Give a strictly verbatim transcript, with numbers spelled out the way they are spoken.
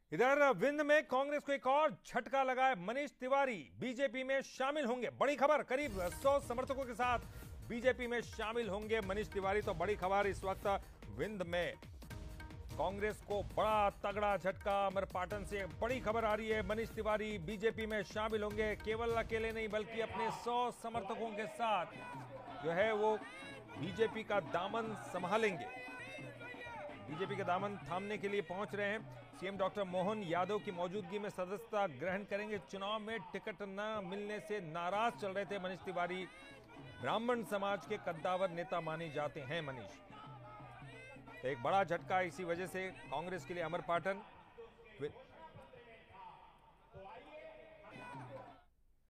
इधर विंध्य में कांग्रेस को एक और झटका लगा है। मनीष तिवारी बीजेपी में शामिल होंगे। बड़ी खबर, करीब सौ समर्थकों के साथ बीजेपी में शामिल होंगे मनीष तिवारी। तो बड़ी खबर इस वक्त विंध्य में कांग्रेस को बड़ा तगड़ा झटका। अमरपाटन से बड़ी खबर आ रही है, मनीष तिवारी बीजेपी में शामिल होंगे। केवल अकेले नहीं बल्कि अपने सौ समर्थकों के साथ जो है वो बीजेपी का दामन संभालेंगे, बीजेपी का दामन थामने के लिए पहुंच रहे हैं। सीएम डॉक्टर मोहन यादव की मौजूदगी में सदस्यता ग्रहण करेंगे। चुनाव में टिकट न मिलने से नाराज चल रहे थे मनीष तिवारी। ब्राह्मण समाज के कद्दावर नेता माने जाते हैं मनीष। तो एक बड़ा झटका इसी वजह से कांग्रेस के लिए अमरपाटन।